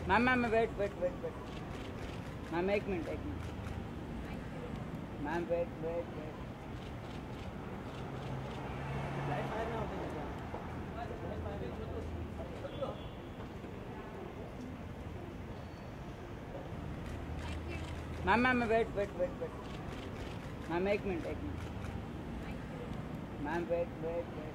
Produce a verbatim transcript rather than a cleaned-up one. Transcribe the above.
ma'am ma'am wait wait wait wait ma'am एक minute एक minute ma'am wait wait wait ma'am ma'am wait wait wait wait ma'am एक minute एक minute ma'am wait wait wait